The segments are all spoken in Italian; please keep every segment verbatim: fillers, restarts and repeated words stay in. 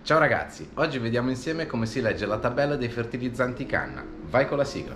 Ciao ragazzi, oggi vediamo insieme come si legge la tabella dei fertilizzanti canna. Vai con la sigla!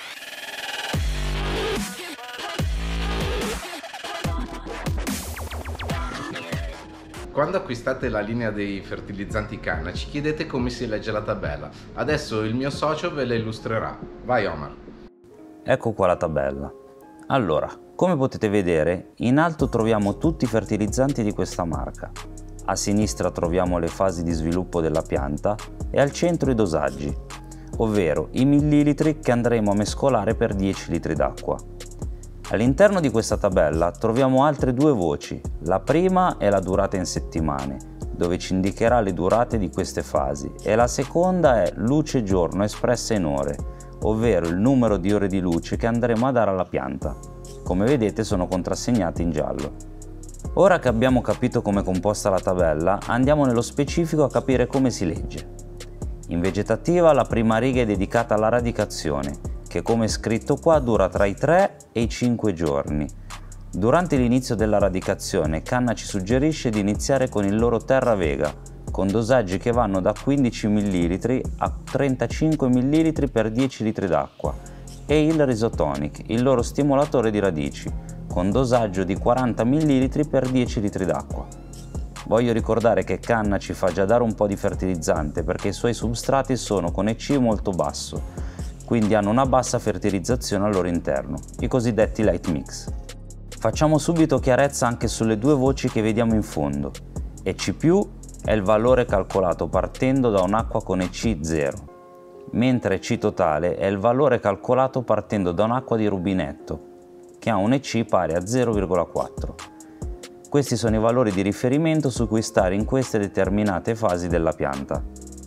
Quando acquistate la linea dei fertilizzanti canna ci chiedete come si legge la tabella. Adesso il mio socio ve la illustrerà. Vai Omar! Ecco qua la tabella. Allora, come potete vedere, in alto troviamo tutti i fertilizzanti di questa marca. A sinistra troviamo le fasi di sviluppo della pianta e al centro i dosaggi, ovvero i millilitri che andremo a mescolare per dieci litri d'acqua. All'interno di questa tabella troviamo altre due voci. La prima è la durata in settimane, dove ci indicherà le durate di queste fasi, e la seconda è luce giorno espressa in ore, ovvero il numero di ore di luce che andremo a dare alla pianta. Come vedete sono contrassegnate in giallo. Ora che abbiamo capito come è composta la tabella, andiamo nello specifico a capire come si legge. In vegetativa la prima riga è dedicata alla radicazione, che come è scritto qua dura tra i tre e i cinque giorni. Durante l'inizio della radicazione Canna ci suggerisce di iniziare con il loro Terra Vega, con dosaggi che vanno da quindici millilitri a trentacinque millilitri per dieci litri d'acqua, e il Rhizotonic, il loro stimolatore di radici, con dosaggio di quaranta millilitri per dieci litri d'acqua. Voglio ricordare che Canna ci fa già dare un po' di fertilizzante perché i suoi substrati sono con E C molto basso, quindi hanno una bassa fertilizzazione al loro interno, i cosiddetti light mix. Facciamo subito chiarezza anche sulle due voci che vediamo in fondo. E C più è il valore calcolato partendo da un'acqua con E C zero, mentre E C totale è il valore calcolato partendo da un'acqua di rubinetto, che ha un E C pari a zero virgola quattro. Questi sono i valori di riferimento su cui stare in queste determinate fasi della pianta.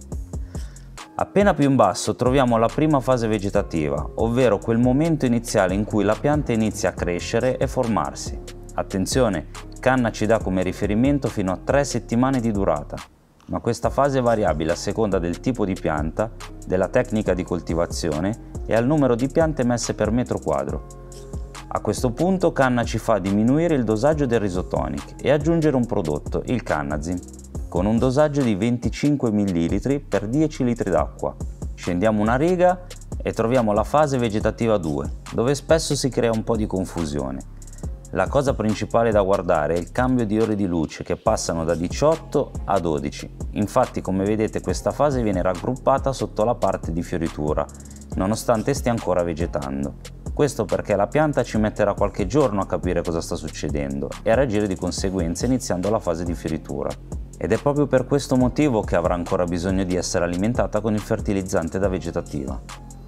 Appena più in basso troviamo la prima fase vegetativa, ovvero quel momento iniziale in cui la pianta inizia a crescere e formarsi. Attenzione, Canna ci dà come riferimento fino a tre settimane di durata, ma questa fase è variabile a seconda del tipo di pianta, della tecnica di coltivazione e al numero di piante messe per metro quadro. A questo punto Canna ci fa diminuire il dosaggio del Rhizotonic e aggiungere un prodotto, il Cannazin, con un dosaggio di venticinque millilitri per dieci litri d'acqua. Scendiamo una riga e troviamo la fase vegetativa due, dove spesso si crea un po' di confusione. La cosa principale da guardare è il cambio di ore di luce che passano da diciotto a dodici. Infatti, come vedete, questa fase viene raggruppata sotto la parte di fioritura, nonostante stia ancora vegetando. Questo perché la pianta ci metterà qualche giorno a capire cosa sta succedendo e a reagire di conseguenza iniziando la fase di fioritura. Ed è proprio per questo motivo che avrà ancora bisogno di essere alimentata con il fertilizzante da vegetativa.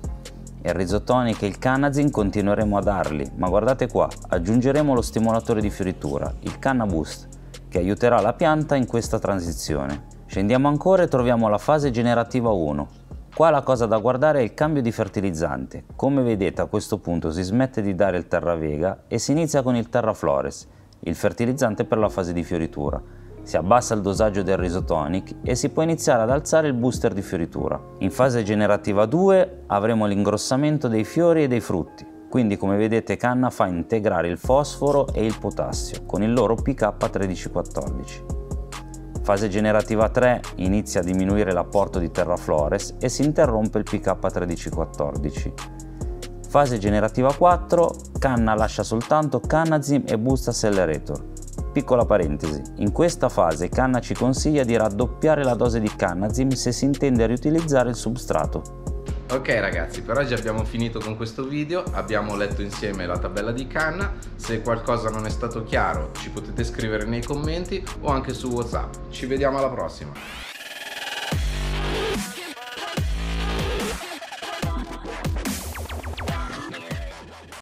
Il Rhizotonic e il Cannazin continueremo a darli, ma guardate qua, aggiungeremo lo stimolatore di fioritura, il Canna Boost, che aiuterà la pianta in questa transizione. Scendiamo ancora e troviamo la fase generativa uno. Qua la cosa da guardare è il cambio di fertilizzante. Come vedete, a questo punto si smette di dare il Terra Vega e si inizia con il Terra Flores, il fertilizzante per la fase di fioritura. Si abbassa il dosaggio del Rhizotonic e si può iniziare ad alzare il booster di fioritura. In fase generativa due avremo l'ingrossamento dei fiori e dei frutti, quindi come vedete Canna fa integrare il fosforo e il potassio con il loro P K tredici quattordici. Fase generativa tre inizia a diminuire l'apporto di Terra Flores e si interrompe il P K tredici quattordici. Fase generativa quattro, Canna lascia soltanto Cannazin e Boost Accelerator. Piccola parentesi, in questa fase Canna ci consiglia di raddoppiare la dose di Cannazin se si intende riutilizzare il substrato. Ok ragazzi, per oggi abbiamo finito con questo video, abbiamo letto insieme la tabella di Canna. Se qualcosa non è stato chiaro ci potete scrivere nei commenti o anche su WhatsApp. Ci vediamo alla prossima!